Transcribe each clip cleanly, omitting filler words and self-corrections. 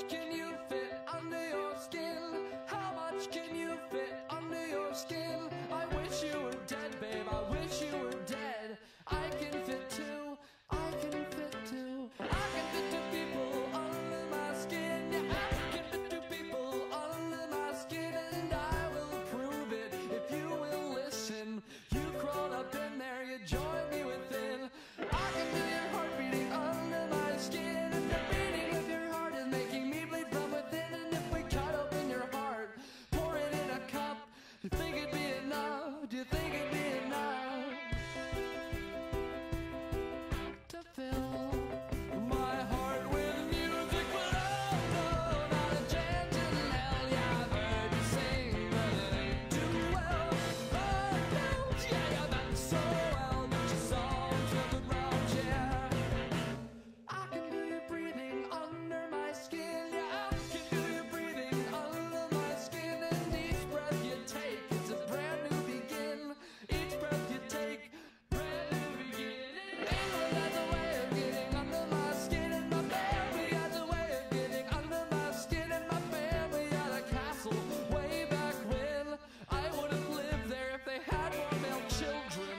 much can you fit under your skin? How much can you fit under your skin? I wish you were dead, babe, I wish you were dead. I can fit too, I can fit too. I can fit two people under my skin. Yeah, I can fit two people under my skin. And I will prove it if you will listen. You crawled up in there, you joined me within. I can feel your heart beating under my skin. And the beating of your heart is making me bleed from within. And if we cut open your heart, pour it in a cup, do you think it'd be enough? Do you think it'd be enough to fill my heart with music? But oh no, not a chance in hell. Yeah, I've heard you sing, but it ain't too well. Oh no, yeah, you meant so well, but your songs are good round, yeah. I can feel you breathing under my skin. Yeah, I can feel you breathing under my skin. And each breath you take, it's a brand new begin. Each breath you take, brand new beginning. England has a way of getting under my skin. And my family has a way of getting under my skin. And my family had a castle way back when. I would have lived there if they had more male children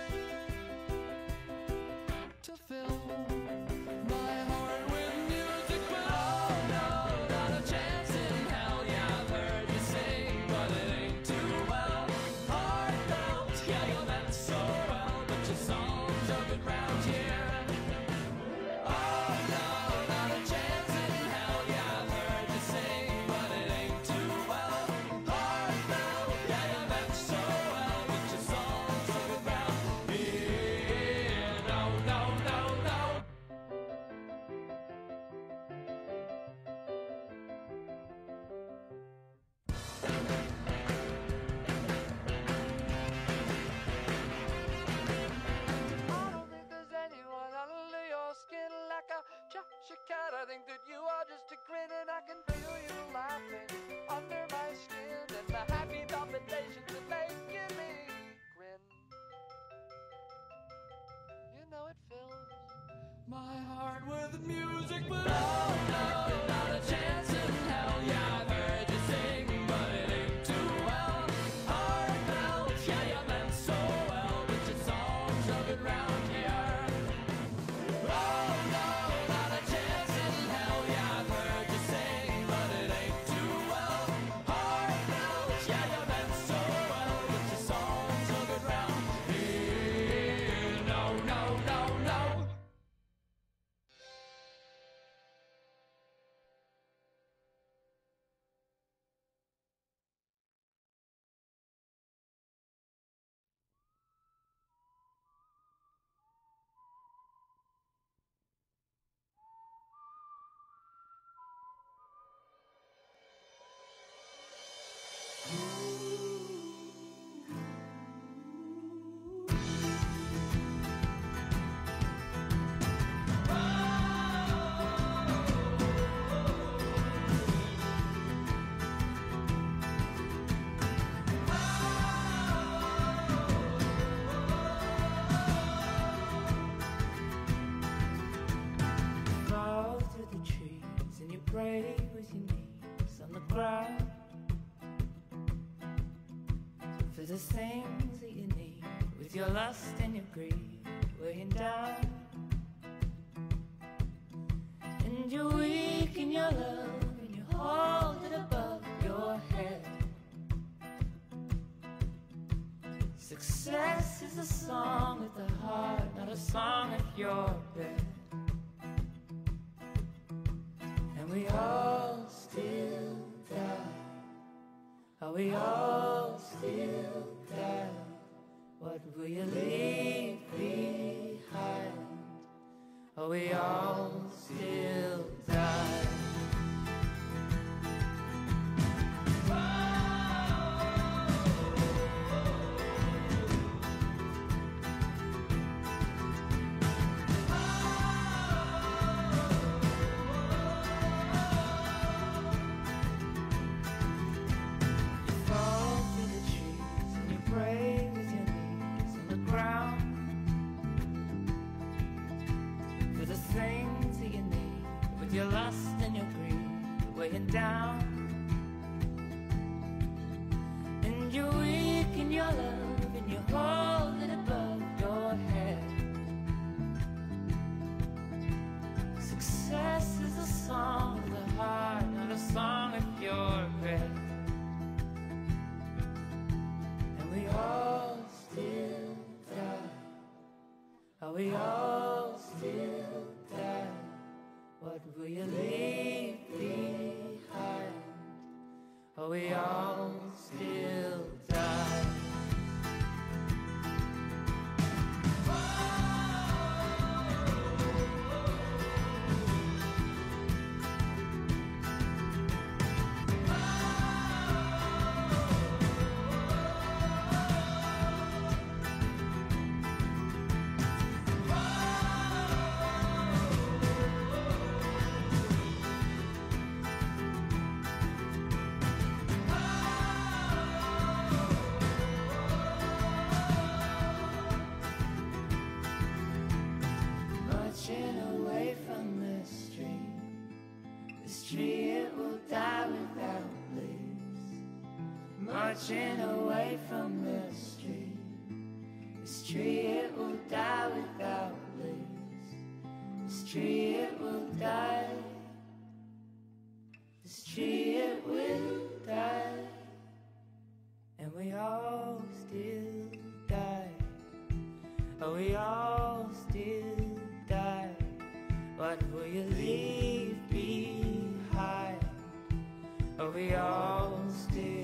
to fill my heart with music. But oh no, not a chance in hell. Yeah, I've heard you sing, but it ain't too well. Heart melt, yeah, you meant so well, but your songs are good round here. Oh no, not a chance in hell. Yeah, I've heard you sing, but it ain't too well. Heart melt, yeah, you meant so well, but your songs are good round here. No, no, no, no. I don't think there's anyone under your skin like a Cheshire cat. I think that you are just a grin, and I can feel you laughing under my skin. And the happy palpitations that making me grin. You know it fills my heart with music, but oh no, not a chance in hell. Yeah, I've heard you sing, but it ain't too well. Heart melt, yeah, you meant so well, but your songs are good round here. Oh no, not a chance in hell. Yeah, I've heard you sing, but it ain't too well. Heart melt, yeah, you meant so well, but your songs are good round here. No, no, no, no. Fall through the trees and you pray with your knees on the ground for the things that you need, with your lust and your greed weighing down. And you're weak in your love and you hold it above your head. Success is a song at the heart, not a song at your bed. And we all still die. Are we all still die? What will you leave behind? Are we all still die? Pray with your knees on the ground for the things down. And you're weak in your love, and you hold it above your head. Success is a song of the heart, not a song of pure breath. And we all still die. Are we all still die? What will you leave behind? Are we all still die? Marching away from this tree it will die without leaves. Marching away from this tree it will die without leaves. This tree it will die. This tree it will die. And we all still die. Oh, we all still die. What will you leave behind? Oh, we all still